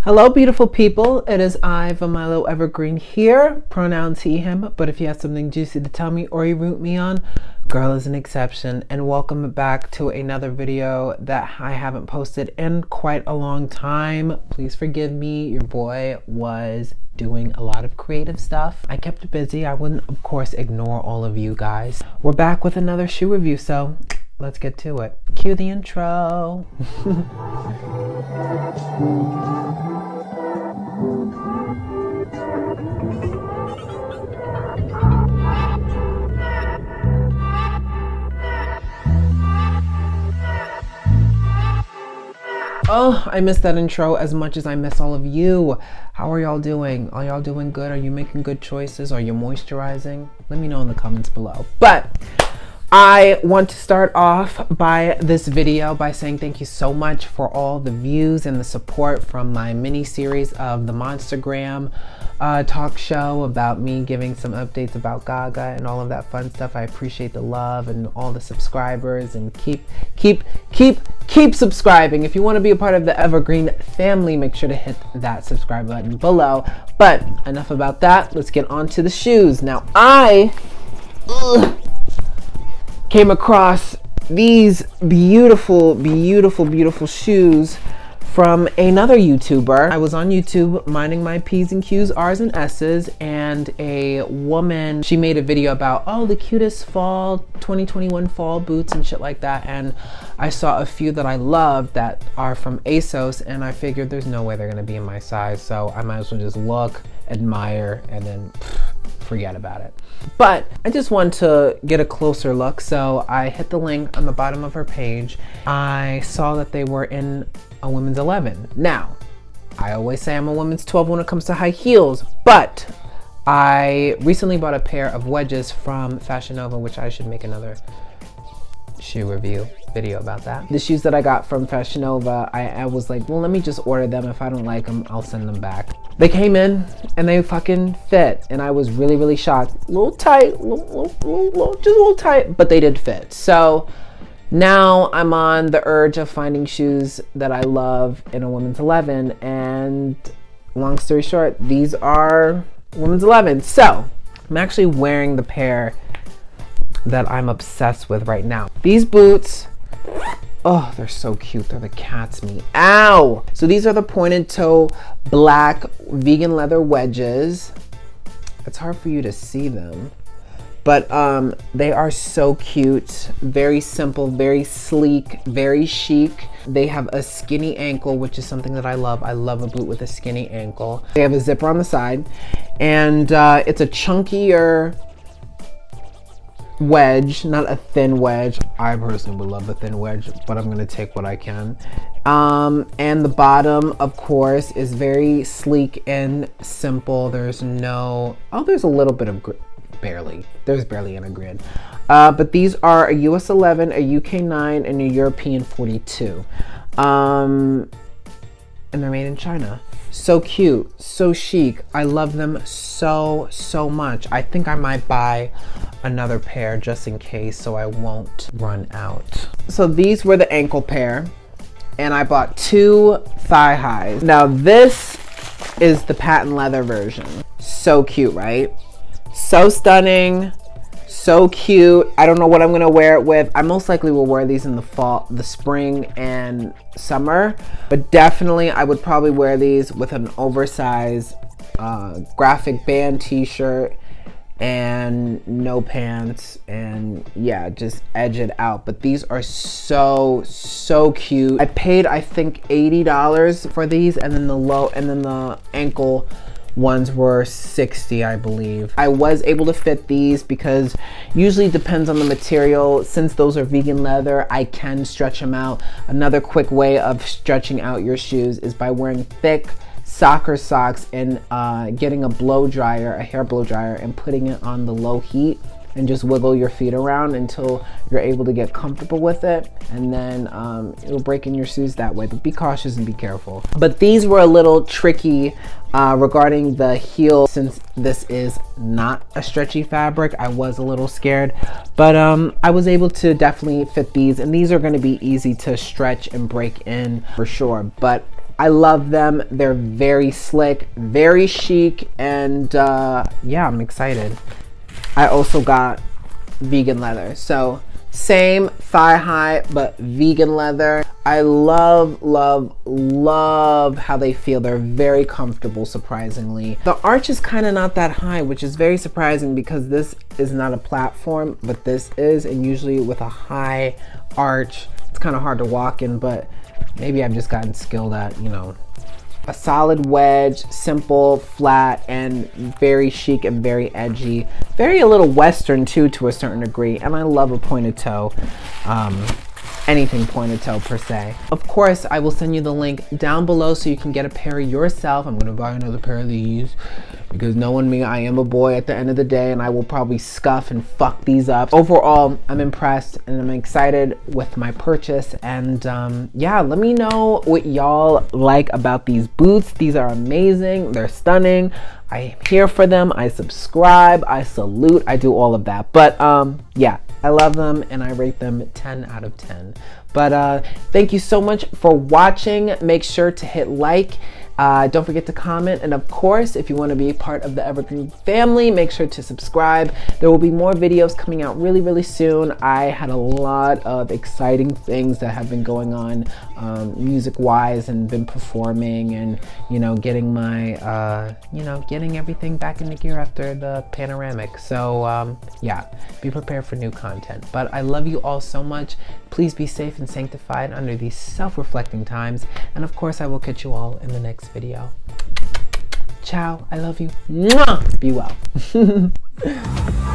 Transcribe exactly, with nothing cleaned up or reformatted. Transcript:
Hello, beautiful people. It is I, Vamilo Evergreen here. Pronouns he, him. But if you have something juicy to tell me or you root me on, girl is an exception. And welcome back to another video that I haven't posted in quite a long time. Please forgive me. Your boy was doing a lot of creative stuff. I kept busy. I wouldn't, of course, ignore all of you guys. We're back with another shoe review, so let's get to it. Cue the intro. Oh, I miss that intro as much as I miss all of you. How are y'all doing? Are y'all doing good? Are you making good choices? Are you moisturizing? Let me know in the comments below. But I want to start off by this video by saying thank you so much for all the views and the support from my mini series of the Monstergram uh, talk show about me giving some updates about Gaga and all of that fun stuff. I appreciate the love and all the subscribers, and keep, keep, keep, keep subscribing. If you want to be a part of the Evergreen family, make sure to hit that subscribe button below. But enough about that. Let's get on to the shoes. Now I ugh, came across these beautiful, beautiful, beautiful shoes from another YouTuber. I was on YouTube minding my P's and Q's, R's and S's, and a woman, she made a video about, oh, the cutest fall, twenty twenty-one fall boots and shit like that. And I saw a few that I loved that are from ASOS, and I figured there's no way they're gonna be in my size, so I might as well just look, admire, and then pff, forget about it. But I just want to get a closer look, so I hit the link on the bottom of her page. I saw that they were in a women's eleven. Now, I always say I'm a women's twelve when it comes to high heels, but I recently bought a pair of wedges from Fashion Nova, which I should make another shoe review video about that. The shoes that I got from Fashion Nova, I, I was like, well, let me just order them. If I don't like them, I'll send them back. They came in and they fucking fit, and I was really, really shocked. A little tight, little, little, little, little, just a little tight, but they did fit. So now I'm on the urge of finding shoes that I love in a women's eleven, and long story short, these are women's eleven. So I'm actually wearing the pair that I'm obsessed with right now. These boots, oh, they're so cute. They're the cat's meat. Ow! So these are the pointed toe black vegan leather wedges. It's hard for you to see them, but um, they are so cute. Very simple, very sleek, very chic. They have a skinny ankle, which is something that I love. I love a boot with a skinny ankle. They have a zipper on the side, and uh, it's a chunkier wedge, not a thin wedge. I personally would love a thin wedge, but I'm gonna take what I can. Um, and the bottom, of course, is very sleek and simple. There's no, oh, there's a little bit of, gr barely, there's barely any grid. Uh, but these are a U S eleven, a U K nine, and a European forty-two. Um, and they're made in China. So cute, so chic. I love them so, so much. I think I might buy another pair just in case, so I won't run out. So these were the ankle pair, and I bought two thigh highs. Now this is the patent leather version. So cute, right? So stunning, so cute. I don't know what I'm gonna wear it with. I most likely will wear these in the fall, the spring and summer, but definitely I would probably wear these with an oversized uh, graphic band t-shirt and no pants, and yeah, just edge it out. But these are so, so cute. I paid, I think, eighty dollars for these, and then the low, and then the ankle ones were sixty, I believe. I was able to fit these because usually depends on the material. Since those are vegan leather, I can stretch them out. Another quick way of stretching out your shoes is by wearing thick soccer socks and uh, getting a blow dryer, a hair blow dryer, and putting it on the low heat, and just wiggle your feet around until you're able to get comfortable with it, and then um, it'll break in your shoes that way. But be cautious and be careful. But these were a little tricky uh, regarding the heel. Since this is not a stretchy fabric, I was a little scared, but um, I was able to definitely fit these, and these are going to be easy to stretch and break in for sure. But I love them. They're very slick, very chic, and uh, yeah, I'm excited. I also got vegan leather. So same thigh high, but vegan leather. I love, love, love how they feel. They're very comfortable, surprisingly. The arch is kind of not that high, which is very surprising because this is not a platform, but this is, and usually with a high arch, it's kind of hard to walk in, but maybe I've just gotten skilled at, you know, a solid wedge, simple, flat, and very chic and very edgy. Very a little Western too, to a certain degree. And I love a pointed toe. Um, anything pointed toe per se. Of course, I will send you the link down below so you can get a pair yourself. I'm gonna buy another pair of these because knowing me, I am a boy at the end of the day, and I will probably scuff and fuck these up. Overall, I'm impressed and I'm excited with my purchase. And um, yeah, let me know what y'all like about these boots. These are amazing. They're stunning. I'm here for them. I subscribe. I salute. I do all of that. But um, yeah, I love them and I rate them ten out of ten. But uh, thank you so much for watching. Make sure to hit like. Uh, don't forget to comment, and of course, if you want to be a part of the Evergreen family, make sure to subscribe. There will be more videos coming out really, really soon. I had a lot of exciting things that have been going on um, music-wise, and been performing, and you know, getting my, uh, you know, getting everything back into gear after the panoramic. So um, yeah, be prepared for new content. But I love you all so much. Please be safe and sanctified under these self-reflecting times, and of course, I will catch you all in the next video. Ciao. I love you. Mwah! Be well.